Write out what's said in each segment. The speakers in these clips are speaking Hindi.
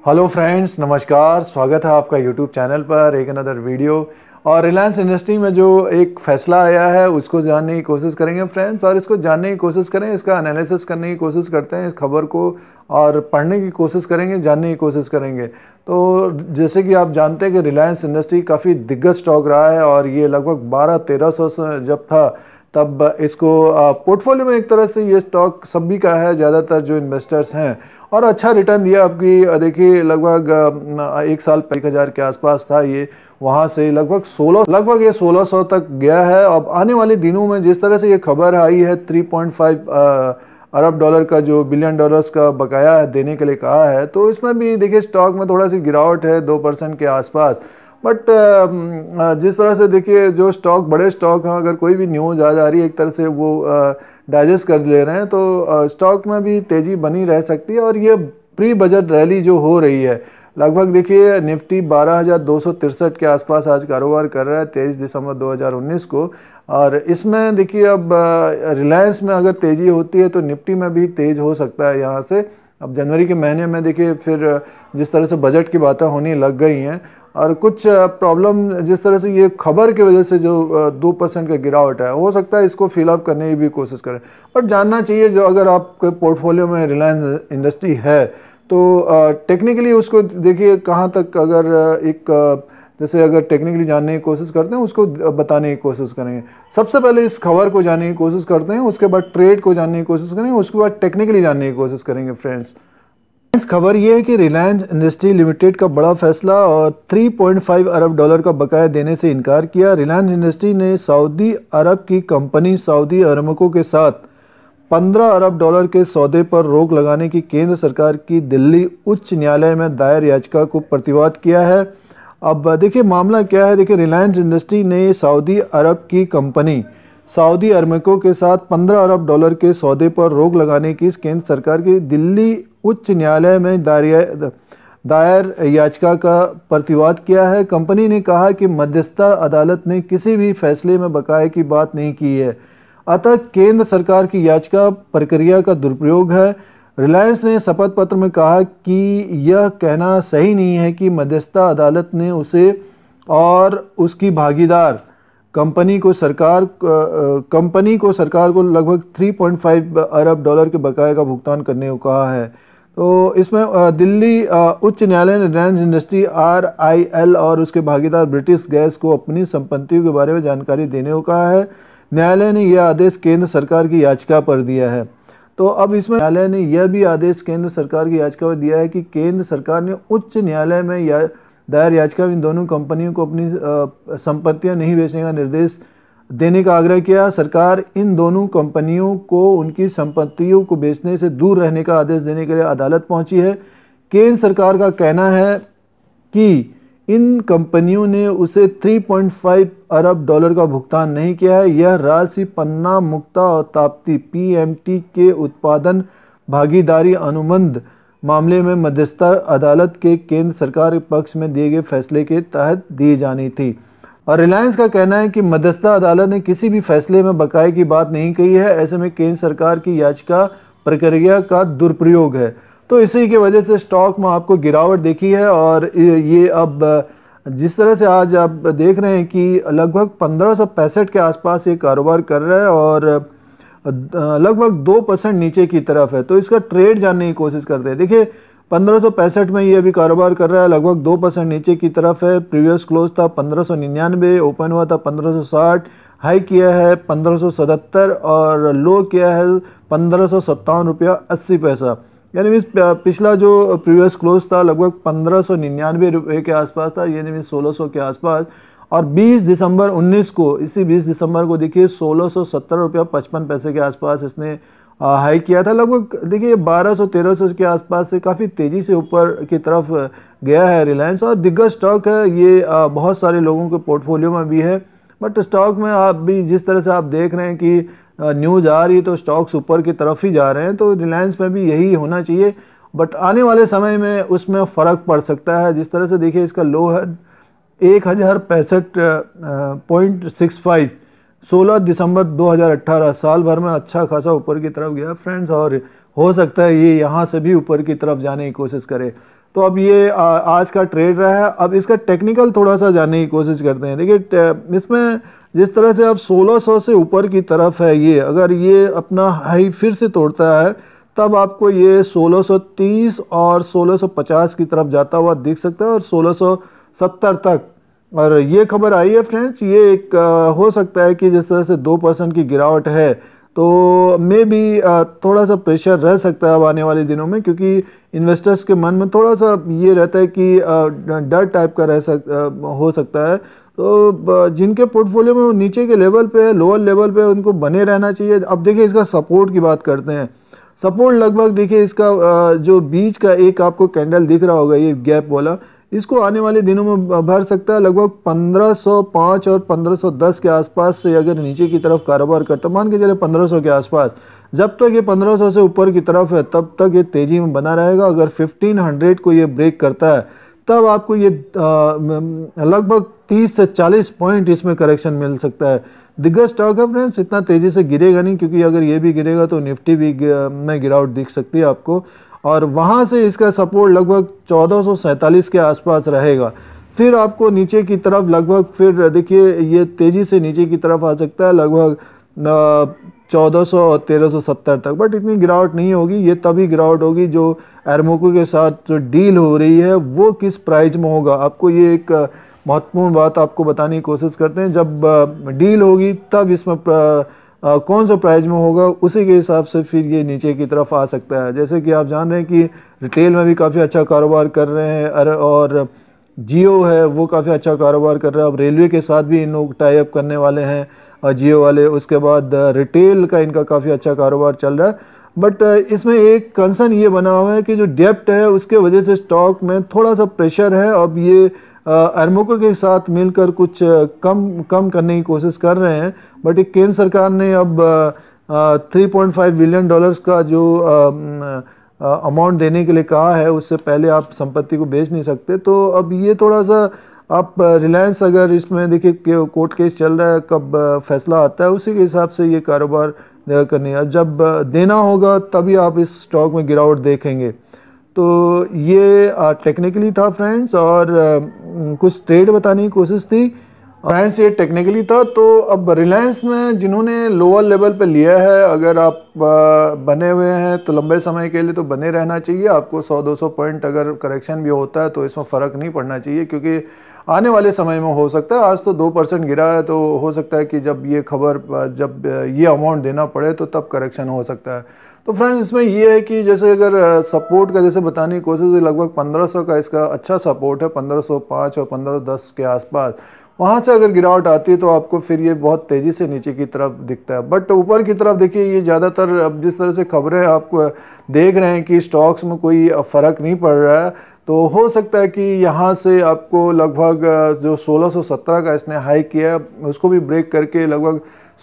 हेलो फ्रेंड्स, नमस्कार। स्वागत है आपका यूट्यूब चैनल पर एक अनदर वीडियो। और रिलायंस इंडस्ट्री में जो एक फ़ैसला आया है उसको जानने की कोशिश करेंगे फ्रेंड्स, और इसको जानने की कोशिश करें, इसका एनालिसिस करने की कोशिश करते हैं, इस खबर को और पढ़ने की कोशिश करेंगे, जानने की कोशिश करेंगे। तो जैसे कि आप जानते हैं कि रिलायंस इंडस्ट्री काफ़ी दिग्गज स्टॉक रहा है और ये लगभग 1200-1300 से जब था तब इसको पोर्टफोलियो में एक तरह से ये स्टॉक सभी का है, ज़्यादातर जो इन्वेस्टर्स हैं, और अच्छा रिटर्न दिया। आपकी देखिए लगभग एक साल 1000 के आसपास था ये, वहाँ से लगभग ये 1600 तक गया है। अब आने वाले दिनों में जिस तरह से ये खबर आई है 3.5 अरब डॉलर का जो बिलियन डॉलर्स का बकाया देने के लिए कहा है, तो इसमें भी देखिए स्टॉक में थोड़ा सी गिरावट है 2% के आसपास। बट जिस तरह से देखिए जो स्टॉक बड़े स्टॉक हैं, अगर कोई भी न्यूज़ आ जा रही है एक तरह से वो डाइजेस्ट कर ले रहे हैं, तो स्टॉक में भी तेज़ी बनी रह सकती है। और ये प्री बजट रैली जो हो रही है, लगभग देखिए निफ्टी 12,263 के आसपास आज कारोबार कर रहा है 23 दिसंबर 2019 को। और इसमें देखिए अब रिलायंस में अगर तेज़ी होती है तो निफ्टी में भी तेज़ हो सकता है यहाँ से। अब जनवरी के महीने में देखिए फिर जिस तरह से बजट की बातें होने लग गई हैं और कुछ प्रॉब्लम जिस तरह से ये खबर की वजह से जो 2% का गिरावट है, हो सकता है इसको फिलअप करने की भी कोशिश करें। बट जानना चाहिए, जो अगर आपके पोर्टफोलियो में रिलायंस इंडस्ट्री है तो टेक्निकली उसको देखिए कहाँ तक, अगर जैसे अगर टेक्निकली जानने की कोशिश करते हैं उसको बताने की कोशिश करेंगे। सबसे पहले इस खबर को जानने की कोशिश करते हैं, उसके बाद ट्रेड को जानने की कोशिश करेंगे, उसके बाद टेक्निकली जानने की कोशिश करेंगे फ्रेंड्स। खबर यह है कि रिलायंस इंडस्ट्री लिमिटेड का बड़ा फैसला और 3.5 अरब डॉलर का बकाया देने से इनकार किया। रिलायंस इंडस्ट्री ने सऊदी अरब की कंपनी सऊदी अरामको के साथ 15 अरब डॉलर के सौदे पर रोक लगाने की केंद्र सरकार की दिल्ली उच्च न्यायालय में दायर याचिका को प्रतिवाद किया है। अब देखिए मामला क्या है। देखिए रिलायंस इंडस्ट्री ने सऊदी अरब की कंपनी सऊदी अरामको के साथ 15 अरब डॉलर के सौदे पर रोक लगाने की केंद्र सरकार की दिल्ली उच्च न्यायालय में दायर याचिका का प्रतिवाद किया है। कंपनी ने कहा कि मध्यस्थता अदालत ने किसी भी फैसले में बकाये की बात नहीं की है, अतः केंद्र सरकार की याचिका प्रक्रिया का दुरुपयोग है। रिलायंस ने शपथ पत्र में कहा कि यह कहना सही नहीं है कि मध्यस्थता अदालत ने उसे और उसकी भागीदार कंपनी को सरकार को लगभग 3.5 अरब डॉलर के बकाये का भुगतान करने को कहा है। तो इसमें दिल्ली उच्च न्यायालय ने रिलायंस इंडस्ट्री RIL और उसके भागीदार ब्रिटिश गैस को अपनी संपत्तियों के बारे में जानकारी देने को कहा है। न्यायालय ने यह आदेश केंद्र सरकार की याचिका पर दिया है। तो अब इसमें न्यायालय ने यह भी आदेश केंद्र सरकार की याचिका पर दिया है कि केंद्र सरकार ने उच्च न्यायालय में दायर याचिका में इन दोनों कंपनियों को अपनी संपत्तियां नहीं बेचने का निर्देश देने का आग्रह किया। सरकार इन दोनों कंपनियों को उनकी संपत्तियों को बेचने से दूर रहने का आदेश देने के लिए अदालत पहुंची है। केंद्र सरकार का कहना है कि इन कंपनियों ने उसे 3.5 अरब डॉलर का भुगतान नहीं किया है। यह राशि पन्ना, मुक्ता और ताप्ती PMT के उत्पादन भागीदारी अनुबंध मामले में मध्यस्थता अदालत के केंद्र सरकार के पक्ष में दिए गए फैसले के तहत दी जानी थी। और रिलायंस का कहना है कि मध्यस्थता अदालत ने किसी भी फैसले में बकाये की बात नहीं कही है। ऐसे में केंद्र सरकार की याचिका प्रक्रिया का दुरुपयोग है। तो इसी की वजह से स्टॉक में आपको गिरावट देखी है। और ये अब जिस तरह से आज आप देख रहे हैं कि लगभग 1565 के आसपास ये कारोबार कर रहा है और लगभग 2% नीचे की तरफ है। तो इसका ट्रेड जानने की कोशिश करते हैं। देखिए 1565 में ये अभी कारोबार कर रहा है, लगभग 2% नीचे की तरफ है। प्रीवियस क्लोज था 1599, ओपन हुआ था 1560, हाई किया है 1577 और लो किया है 1557 रुपया 80 पैसा। यानी पिछला जो प्रीवियस क्लोज था लगभग 1599 रुपये के आसपास था, यानी 1600 के आसपास। और 20 दिसंबर 19 को, इसी 20 दिसंबर को देखिए 1670 रुपया 55 पैसे के आसपास इसने हाई किया था। लगभग देखिए 1200-1300 के आसपास से काफ़ी तेज़ी से ऊपर की तरफ गया है रिलायंस। और दिग्गज स्टॉक है ये, बहुत सारे लोगों के पोर्टफोलियो में भी है। बट स्टॉक में आप भी जिस तरह से आप देख रहे हैं कि न्यूज़ आ रही है तो स्टॉक्स ऊपर की तरफ ही जा रहे हैं, तो रिलायंस में भी यही होना चाहिए। बट आने वाले समय में उसमें फ़र्क पड़ सकता है। जिस तरह से देखिए इसका लो है 1065.65, 16 दिसंबर 2018, साल भर में अच्छा खासा ऊपर की तरफ गया फ्रेंड्स। और हो सकता है ये यहाँ से भी ऊपर की तरफ जाने की कोशिश करे। तो अब ये आज का ट्रेड रहा है। अब इसका टेक्निकल थोड़ा सा जानने की कोशिश करते हैं। देखिए इसमें जिस तरह से अब 1600 से ऊपर की तरफ है, ये अगर ये अपना हाई फिर से तोड़ता है तब आपको ये 1630 और 1650 की तरफ जाता हुआ दिख सकता है और 1670 तक। और ये खबर आई है फ्रेंड्स, ये एक हो सकता है कि जिस तरह से 2% की गिरावट है तो मे भी थोड़ा सा प्रेशर रह सकता है अब आने वाले दिनों में, क्योंकि इन्वेस्टर्स के मन में थोड़ा सा ये रहता है कि डर टाइप का हो सकता है। तो जिनके पोर्टफोलियो में वो नीचे के लेवल पे है, लोअर लेवल पे, उनको बने रहना चाहिए। अब देखिए इसका सपोर्ट की बात करते हैं। सपोर्ट लगभग देखिए इसका जो बीच का एक आपको कैंडल दिख रहा होगा, ये गैप वाला, इसको आने वाले दिनों में भर सकता है लगभग 1505 और 1510 के आसपास से। अगर नीचे की तरफ कारोबार करता, मान के चले 1500 के आसपास, जब तक ये 1500 से ऊपर की तरफ है तब तक ये तेज़ी में बना रहेगा। अगर 1500 को ये ब्रेक करता है तब आपको ये लगभग 30 से 40 पॉइंट इसमें करेक्शन मिल सकता है। दिग्गज स्टॉक है फ्रेंड्स, इतना तेज़ी से गिरेगा नहीं, क्योंकि अगर ये भी गिरेगा तो निफ्टी भी में गिरावट दिख सकती है आपको। और वहाँ से इसका सपोर्ट लगभग 1447 के आसपास रहेगा। फिर आपको नीचे की तरफ लगभग, फिर देखिए ये तेज़ी से नीचे की तरफ आ सकता है लगभग 1400 और 1370 तक, बट इतनी गिरावट नहीं होगी। ये तभी गिरावट होगी जो एरमोको के साथ जो डील हो रही है वो किस प्राइस में होगा। आपको ये एक महत्वपूर्ण बात आपको बताने की कोशिश करते हैं। जब डील होगी तब इसमें कौन सा प्राइस में होगा, उसी के हिसाब से फिर ये नीचे की तरफ आ सकता है। जैसे कि आप जान रहे हैं कि रिटेल में भी काफ़ी अच्छा कारोबार कर रहे हैं और जियो है वो काफ़ी अच्छा कारोबार कर रहा है। अब रेलवे के साथ भी इन लोग टाई अप करने वाले हैं जियो वाले। उसके बाद रिटेल का इनका काफ़ी अच्छा कारोबार चल रहा है। बट इसमें एक कंसर्न ये बना हुआ है कि जो डेप्ट है उसके वजह से स्टॉक में थोड़ा सा प्रेशर है। अब ये एरमोको के साथ मिलकर कुछ कम करने की कोशिश कर रहे हैं, बट एक केंद्र सरकार ने अब 3.5 बिलियन डॉलर्स का जो अमाउंट देने के लिए कहा है, उससे पहले आप संपत्ति को बेच नहीं सकते। तो अब ये थोड़ा सा आप रिलायंस, अगर इसमें देखिए कोर्ट केस चल रहा है, कब फैसला आता है उसी के हिसाब से ये कारोबार करनी है। जब देना होगा तभी आप इस स्टॉक में गिरावट देखेंगे। तो ये टेक्निकली था फ्रेंड्स, और कुछ ट्रेड बताने की कोशिश थी फ्रेंड्स, ये टेक्निकली था। तो अब रिलायंस में जिन्होंने लोअर लेवल पे लिया है, अगर आप बने हुए हैं तो लंबे समय के लिए तो बने रहना चाहिए। आपको 100-200 पॉइंट अगर करेक्शन भी होता है तो इसमें फ़र्क नहीं पड़ना चाहिए, क्योंकि आने वाले समय में हो सकता है, आज तो 2% गिरा है, तो हो सकता है कि जब ये खबर, जब ये अमाउंट देना पड़े तो तब करेक्शन हो सकता है। तो फ्रेंड्स इसमें ये है कि जैसे अगर सपोर्ट का जैसे बताने की कोशिश, लगभग 1500 का इसका अच्छा सपोर्ट है, 1505 और 1510 के आसपास। वहाँ से अगर गिरावट आती है तो आपको फिर ये बहुत तेज़ी से नीचे की तरफ दिखता है। बट ऊपर की तरफ देखिए, ये ज़्यादातर अब जिस तरह से खबरें आपको देख रहे हैं कि स्टॉक्स में कोई फ़र्क नहीं पड़ रहा है, तो हो सकता है कि यहाँ से आपको लगभग जो 1617 का इसने हाई किया है उसको भी ब्रेक करके लगभग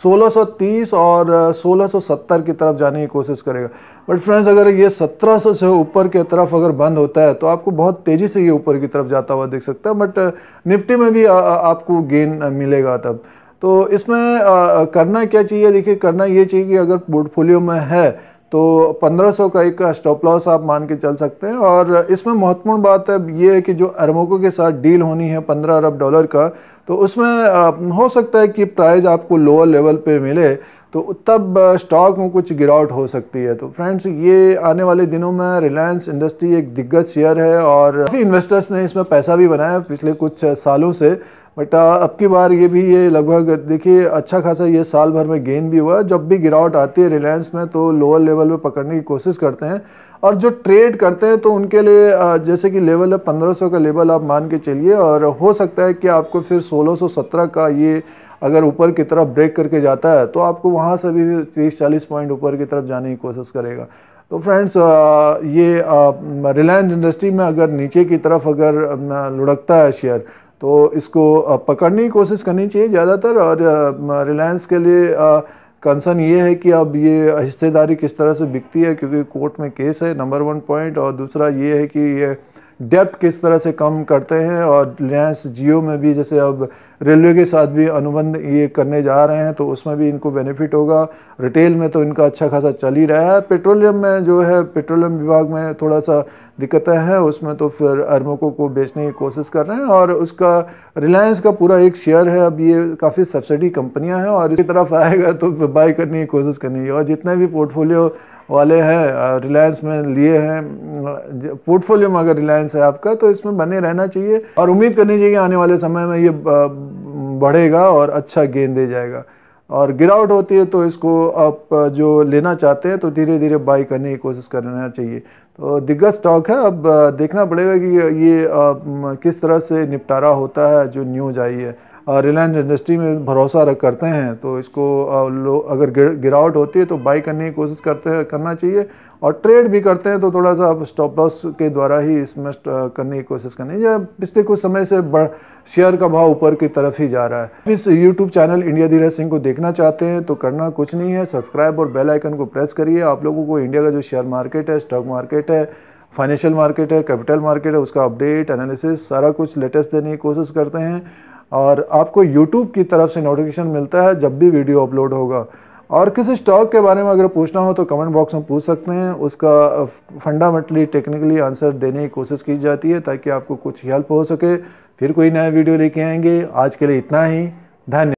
1630 और 1670 की तरफ जाने की कोशिश करेगा। बट फ्रेंड्स अगर ये 1700 से ऊपर की तरफ अगर बंद होता है तो आपको बहुत तेज़ी से ये ऊपर की तरफ जाता हुआ दिख सकता है। बट निफ्टी में भी आपको गेन मिलेगा तब। तो इसमें करना क्या चाहिए, देखिए करना ये चाहिए कि अगर पोर्टफोलियो में है तो 1500 का एक स्टॉप लॉस आप मान के चल सकते हैं। और इसमें महत्वपूर्ण बात है ये है कि जो एरमोको के साथ डील होनी है 15 अरब डॉलर का, तो उसमें हो सकता है कि प्राइस आपको लोअर लेवल पे मिले, तो तब स्टॉक में कुछ गिरावट हो सकती है। तो फ्रेंड्स ये आने वाले दिनों में रिलायंस इंडस्ट्री एक दिग्गज शेयर है और काफ़ी इन्वेस्टर्स ने इसमें पैसा भी बनाया पिछले कुछ सालों से। बट अब की बार ये लगभग देखिए अच्छा खासा ये साल भर में गेन भी हुआ। जब भी गिरावट आती है रिलायंस में तो लोअर लेवल पे पकड़ने की कोशिश करते हैं, और जो ट्रेड करते हैं तो उनके लिए जैसे कि लेवल है 1500 का लेवल आप मान के चलिए, और हो सकता है कि आपको फिर 1617 का ये अगर ऊपर की तरफ ब्रेक करके जाता है तो आपको वहाँ से भी 30-40 पॉइंट ऊपर की तरफ जाने की कोशिश करेगा। तो फ्रेंड्स ये रिलायंस इंडस्ट्री में अगर नीचे की तरफ अगर लुढ़कता है शेयर तो इसको पकड़ने की कोशिश करनी चाहिए ज़्यादातर। और रिलायंस के लिए कंसर्न ये है कि अब ये हिस्सेदारी किस तरह से बिकती है, क्योंकि कोर्ट में केस है, नंबर 1 पॉइंट। और दूसरा ये है कि ये डेप्ट किस तरह से कम करते हैं। और रिलायंस जियो में भी जैसे अब रेलवे के साथ भी अनुबंध ये करने जा रहे हैं तो उसमें भी इनको बेनिफिट होगा। रिटेल में तो इनका अच्छा खासा चल ही रहा है। पेट्रोलियम में जो है, पेट्रोलियम विभाग में थोड़ा सा दिक्कतें हैं, उसमें तो फिर अरमोको को बेचने की कोशिश कर रहे हैं। और उसका रिलायंस का पूरा एक शेयर है। अब ये काफ़ी सब्सिडी कंपनियां हैं और इसकी तरफ आएगा तो बाई करने की कोशिश करनी है। और जितने भी पोर्टफोलियो वाले हैं रिलायंस में लिए हैं, पोर्टफोलियो में अगर रिलायंस है आपका तो इसमें बने रहना चाहिए और उम्मीद करनी चाहिए आने वाले समय में ये बढ़ेगा और अच्छा गेन दे जाएगा। और गिरावट होती है तो इसको आप जो लेना चाहते हैं तो धीरे धीरे बाई करने की कोशिश करना चाहिए। तो दिग्गज स्टॉक है, अब देखना पड़ेगा कि ये किस तरह से निपटारा होता है। जो न्यूज आई है रिलायंस इंडस्ट्री में भरोसा करते हैं तो इसको अगर गिरावट होती है तो बाई करने की कोशिश करना चाहिए। और ट्रेड भी करते हैं तो थोड़ा सा आप स्टॉप लॉस के द्वारा ही इसमें करने की कोशिश करनी है। पिछले कुछ समय से शेयर का भाव ऊपर की तरफ ही जा रहा है। इस YouTube channel India Dheeraj Singh को देखना चाहते हैं तो करना कुछ नहीं है, सब्सक्राइब और बेल आइकन को प्रेस करिए। आप लोगों को इंडिया का जो शेयर मार्केट है, स्टॉक मार्केट है, फाइनेंशियल मार्केट है, कैपिटल मार्केट है, उसका अपडेट एनालिसिस सारा कुछ लेटेस्ट देने की कोशिश करते हैं। और आपको YouTube की तरफ से नोटिफिकेशन मिलता है जब भी वीडियो अपलोड होगा। और किसी स्टॉक के बारे में अगर पूछना हो तो कमेंट बॉक्स में पूछ सकते हैं, उसका फंडामेंटली टेक्निकली आंसर देने की कोशिश की जाती है ताकि आपको कुछ हेल्प हो सके। फिर कोई नया वीडियो लेके आएंगे। आज के लिए इतना ही, धन्यवाद।